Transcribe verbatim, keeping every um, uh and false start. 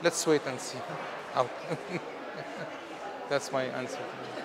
let's wait and see. Out. That's my answer.